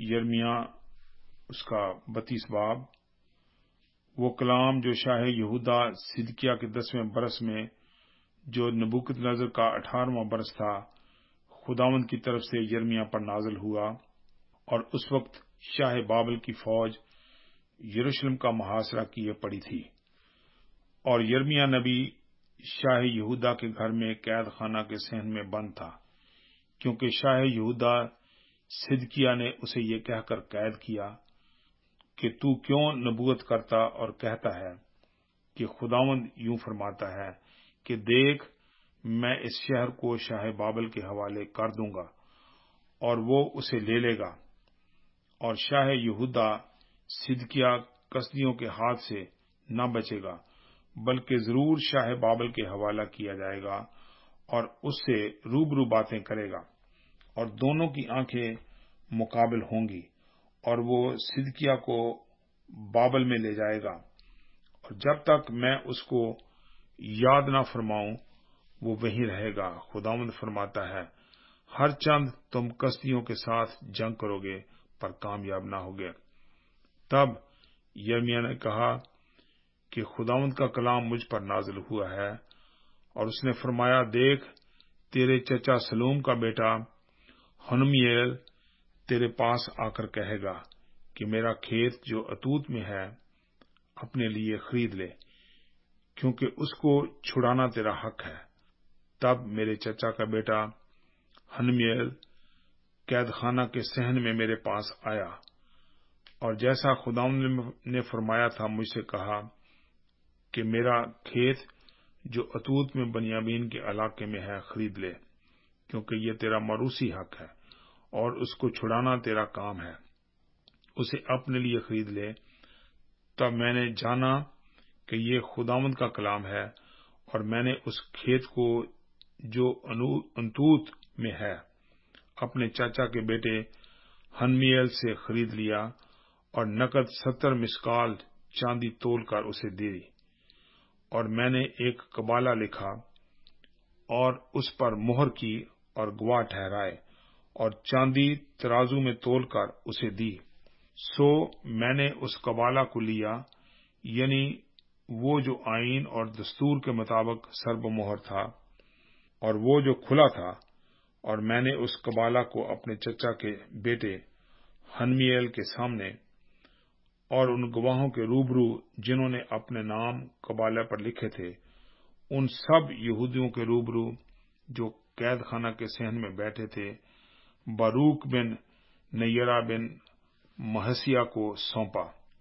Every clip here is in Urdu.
یرمیہ اس کا 32 باب، وہ کلام جو شاہ یہودا صدقیہ کے 10ویں برس میں، جو نبوکدنضر کا 18واں برس تھا، خداوند کی طرف سے یرمیہ پر نازل ہوا، اور اس وقت شاہ بابل کی فوج یروشلم کا محاصرہ کیے پڑی تھی، اور یرمیہ نبی شاہ یہودا کے گھر میں قید خانہ کے صحن میں بند تھا، کیونکہ شاہ یہودا صدقیہ نے اسے یہ کہہ کر قید کیا کہ تو کیوں نبوت کرتا اور کہتا ہے کہ خداوند یوں فرماتا ہے کہ دیکھ، میں اس شہر کو شاہ بابل کے حوالے کر دوں گا اور وہ اسے لے لے گا، اور شاہ یہودا صدقیہ کسدیوں کے ہاتھ سے نہ بچے گا، بلکہ ضرور شاہ بابل کے حوالہ کیا جائے گا اور اس سے روبرو باتیں کرے گا، اور دونوں کی آنکھیں مقابل ہوں گی، اور وہ صدقیہ کو بابل میں لے جائے گا، اور جب تک میں اس کو یاد نہ فرماؤں وہ وہیں رہے گا۔ خداوند فرماتا ہے، ہر چند تم کسدیوں کے ساتھ جنگ کرو گے پر کامیاب نہ ہوگے۔ تب یرمیہ نے کہا کہ خداوند کا کلام مجھ پر نازل ہوا ہے، اور اس نے فرمایا، دیکھ، تیرے چچا سلوم کا بیٹا ہنمیل تیرے پاس آ کر کہے گا کہ میرا کھیت جو اتوت میں ہے اپنے لیے خرید لے، کیونکہ اس کو چھڑانا تیرا حق ہے۔ تب میرے چچا کا بیٹا ہنمیل قید خانہ کے صحن میں میرے پاس آیا، اور جیسا خداوند نے فرمایا تھا مجھ سے کہا کہ میرا کھیت جو اتوت میں بنیامین کے علاقے میں ہے خرید لے، کیونکہ یہ تیرا موروثی حق ہے اور اس کو چھڑانا تیرا کام ہے، اسے اپنے لیے خرید لے۔ تب میں نے جانا کہ یہ خداوند کا کلام ہے، اور میں نے اس کھیت کو جو انتوت میں ہے اپنے چاچا کے بیٹے ہنمیل سے خرید لیا، اور نقد 70 مسکال چاندی تول کر اسے دے دی، اور میں نے ایک قبالہ لکھا اور اس پر مہر کی اور گواہ ٹھہرائے، اور چاندی ترازو میں تول کر اسے دی۔ سو میں نے اس قبالہ کو لیا، یعنی وہ جو آئین اور دستور کے مطابق سرب مہر تھا، اور وہ جو کھلا تھا، اور میں نے اس قبالہ کو اپنے چچا کے بیٹے ہنمیل کے سامنے اور ان گواہوں کے روبرو جنہوں نے اپنے نام قبالہ پر لکھے تھے، ان سب یہودیوں کے روبرو جو قید خانہ کے صحن میں بیٹھے تھے، باروک بن نیرہ بن محسیہ کو سونپا،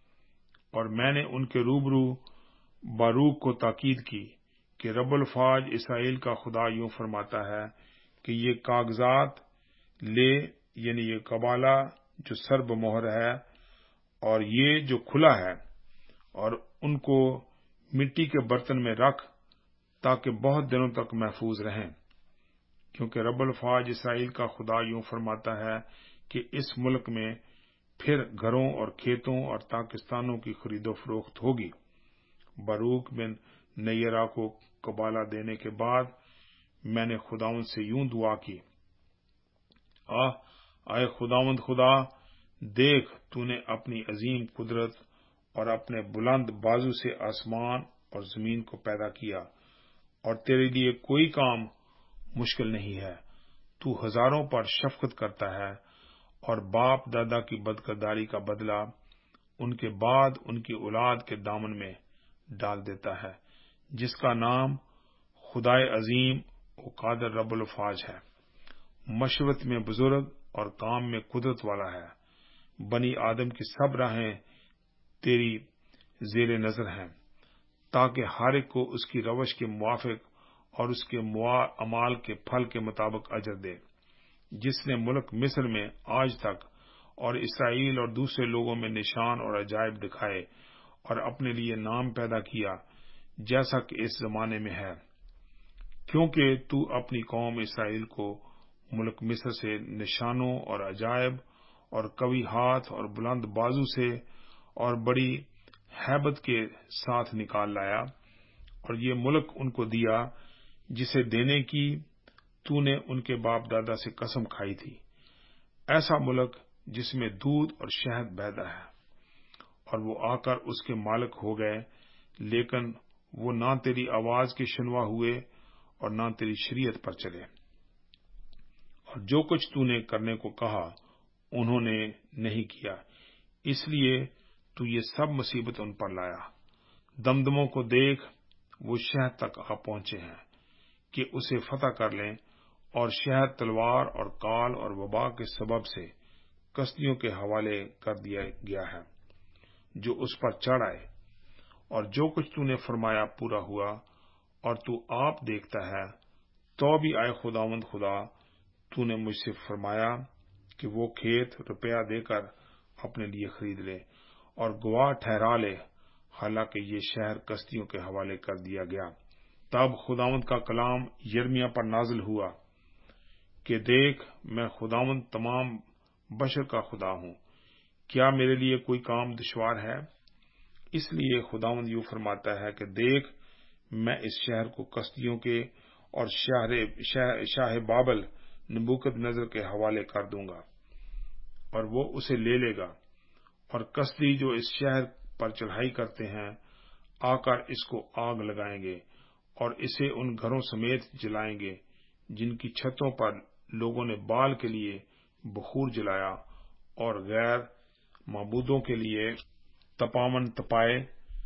اور میں نے ان کے روبرو باروک کو تاکید کی کہ رب الفاظ اسرائیل کا خدا یوں فرماتا ہے کہ یہ کاغذات لے، یعنی یہ قبالہ جو سرب مہر ہے اور یہ جو کھلا ہے، اور ان کو مٹی کے برتن میں رکھ تاکہ بہت دنوں تک محفوظ رہیں، کیونکہ رب الفاظ اسرائیل کا خدا یوں فرماتا ہے کہ اس ملک میں پھر گھروں اور کھیتوں اور تاکستانوں کی خرید و فروخت ہوگی۔ باروک بن نیرہ کو قبالہ دینے کے بعد میں نے خداوند سے یوں دعا کی، اے خداوند خدا، دیکھ، تو نے اپنی عظیم قدرت اور اپنے بلند بازو سے آسمان اور زمین کو پیدا کیا، اور تیرے لیے کوئی کام مشکل نہیں ہے۔ تو ہزاروں پر شفقت کرتا ہے اور باپ دادا کی بدکرداری کا بدلہ ان کے بعد ان کی اولاد کے دامن میں ڈال دیتا ہے، جس کا نام خدائے عظیم و قادر رب الفاظ ہے، مشورت میں بزرگ اور کام میں قدرت والا ہے۔ بنی آدم کی سب راہیں تیری زیر نظر ہیں، تاکہ ہر ایک کو اس کی روش کے موافق اور اس کے اعمال کے پھل کے مطابق اجر دے۔ جس نے ملک مصر میں آج تک اور اسرائیل اور دوسرے لوگوں میں نشان اور عجائب دکھائے اور اپنے لیے نام پیدا کیا، جیسا کہ اس زمانے میں ہے، کیونکہ تو اپنی قوم اسرائیل کو ملک مصر سے نشانوں اور عجائب اور قوی ہاتھ اور بلند بازو سے اور بڑی ہیبت کے ساتھ نکال لایا، اور یہ ملک ان کو دیا جسے دینے کی تو نے ان کے باپ دادا سے قسم کھائی تھی۔ ایسا ملک جس میں دودھ اور شہد بہتا ہے، اور وہ آ کر اس کے مالک ہو گئے، لیکن وہ نہ تیری آواز کے شنوا ہوئے اور نہ تیری شریعت پر چلے، اور جو کچھ تو نے کرنے کو کہا انہوں نے نہیں کیا، اس لیے تو یہ سب مصیبت ان پر لایا۔ دمدموں کو دیکھ، وہ شہر تک آ پہنچے ہیں کہ اسے فتح کر لیں، اور شہر تلوار اور کال اور وبا کے سبب سے کشتیوں کے حوالے کر دیا گیا ہے جو اس پر چڑھ آئے، اور جو کچھ تو نے فرمایا پورا ہوا، اور تو آپ دیکھتا ہے۔ تو بھی آئے خداوند خدا، تو نے مجھ سے فرمایا کہ وہ کھیت روپیہ دے کر اپنے لیے خرید لے اور گواہ ٹھہرا لے، حالانکہ یہ شہر کشتیوں کے حوالے کر دیا گیا۔ تب خداوند کا کلام یرمیہ پر نازل ہوا کہ دیکھ، میں خداوند تمام بشر کا خدا ہوں، کیا میرے لیے کوئی کام دشوار ہے؟ اس لیے خداوند یوں فرماتا ہے کہ دیکھ، میں اس شہر کو کشتیوں کے اور شاہ بابل نبوکت نظر کے حوالے کر دوں گا، اور وہ اسے لے لے گا، اور کشتی جو اس شہر پر چڑھائی کرتے ہیں آ کر اس کو آگ لگائیں گے، اور اسے ان گھروں سمیت جلائیں گے جن کی چھتوں پر لوگوں نے بال کے لیے بخور جلایا اور غیر معبودوں کے لیے تپاون تپائے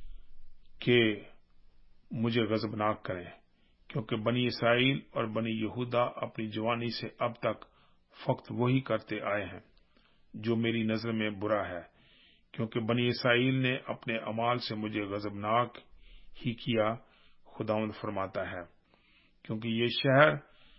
کہ مجھے غضبناک کریں، کیونکہ بنی اسرائیل اور بنی یہودا اپنی جوانی سے اب تک فقط وہی کرتے آئے ہیں جو میری نظر میں برا ہے، کیونکہ بنی اسرائیل نے اپنے اعمال سے مجھے غضبناک ہی کیا، خداوند فرماتا ہے، کیونکہ یہ شہر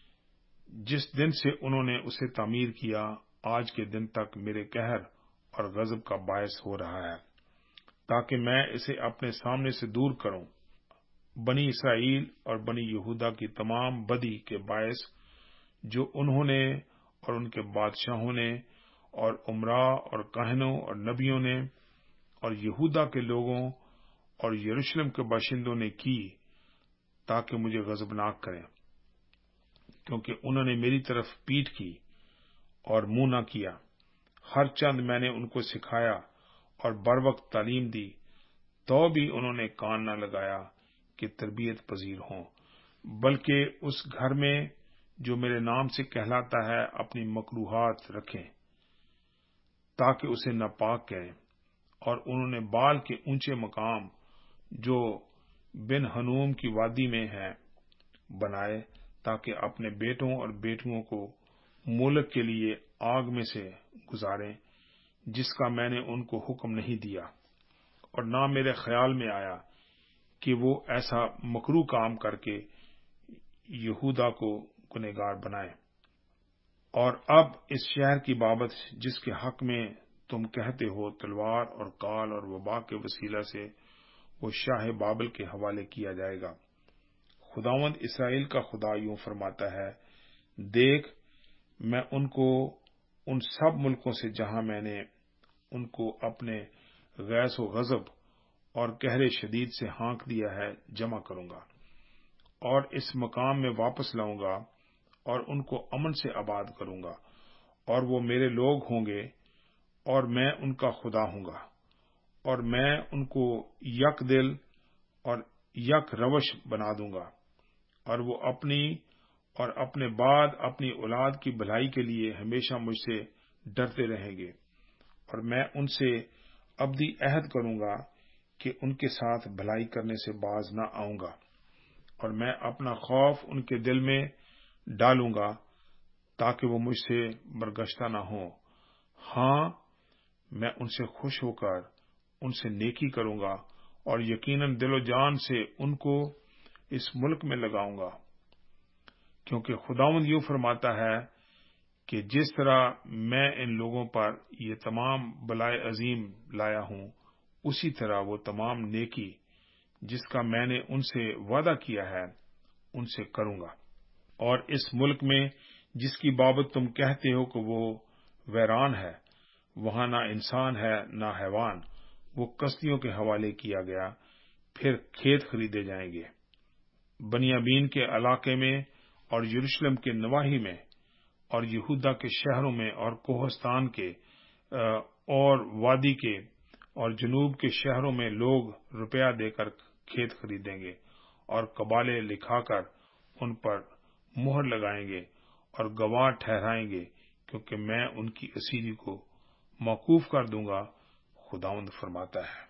جس دن سے انہوں نے اسے تعمیر کیا آج کے دن تک میرے قہر اور غضب کا باعث ہو رہا ہے، تاکہ میں اسے اپنے سامنے سے دور کروں۔ بنی اسرائیل اور بنی یہودا کی تمام بدی کے باعث جو انہوں نے اور ان کے بادشاہوں نے اور عمراء اور کاہنوں اور نبیوں نے اور یہودا کے لوگوں اور یروشلم کے باشندوں نے کی، تاکہ مجھے غضبناک کریں، کیونکہ انہوں نے میری طرف پیٹھ کی اور منہ نہ کیا۔ ہر چند میں نے ان کو سکھایا اور بروقت تعلیم دی، تو بھی انہوں نے کان نہ لگایا کہ تربیت پذیر ہوں، بلکہ اس گھر میں جو میرے نام سے کہلاتا ہے اپنی مکروہات رکھیں تاکہ اسے ناپاک کہیں، اور انہوں نے بال کے اونچے مقام جو بن ہنوم کی وادی میں ہیں بنائے، تاکہ اپنے بیٹوں اور بیٹیوں کو مولک کے لیے آگ میں سے گزاریں، جس کا میں نے ان کو حکم نہیں دیا، اور نہ میرے خیال میں آیا کہ وہ ایسا مکروہ کام کر کے یہودا کو گنہگار بنائیں۔ اور اب اس شہر کی بابت جس کے حق میں تم کہتے ہو تلوار اور کال اور وبا کے وسیلہ سے وہ شاہ بابل کے حوالے کیا جائے گا، خداوند اسرائیل کا خدا یوں فرماتا ہے، دیکھ، میں ان کو ان سب ملکوں سے جہاں میں نے ان کو اپنے غیظ و غضب اور قہر شدید سے ہانک دیا ہے جمع کروں گا، اور اس مقام میں واپس لاؤں گا، اور ان کو امن سے آباد کروں گا، اور وہ میرے لوگ ہوں گے اور میں ان کا خدا ہوں گا، اور میں ان کو یک دل اور یک روش بنا دوں گا، اور وہ اپنی اور اپنے بعد اپنی اولاد کی بھلائی کے لیے ہمیشہ مجھ سے ڈرتے رہیں گے، اور میں ان سے ابدی عہد کروں گا کہ ان کے ساتھ بھلائی کرنے سے باز نہ آؤں گا، اور میں اپنا خوف ان کے دل میں ڈالوں گا تاکہ وہ مجھ سے برگشتہ نہ ہوں۔ ہاں، میں ان سے خوش ہو کر ان سے نیکی کروں گا، اور یقیناً دل و جان سے ان کو اس ملک میں لگاؤں گا، کیونکہ خداوند یوں فرماتا ہے کہ جس طرح میں ان لوگوں پر یہ تمام بلائے عظیم لایا ہوں، اسی طرح وہ تمام نیکی جس کا میں نے ان سے وعدہ کیا ہے ان سے کروں گا۔ اور اس ملک میں جس کی بابت تم کہتے ہو کہ وہ ویران ہے، وہاں نہ انسان ہے نہ حیوان، وہ کشتیوں کے حوالے کیا گیا، پھر کھیت خریدے جائیں گے۔ بنیامین کے علاقے میں اور یروشلم کے نواحی میں اور یہودا کے شہروں میں اور کوہستان کے اور وادی کے اور جنوب کے شہروں میں لوگ روپیہ دے کر کھیت خریدیں گے اور قبالے لکھا کر ان پر مہر لگائیں گے اور گواہ ٹھہرائیں گے، کیونکہ میں ان کی اسیری کو موقوف کر دوں گا، خداوند فرماتا ہے۔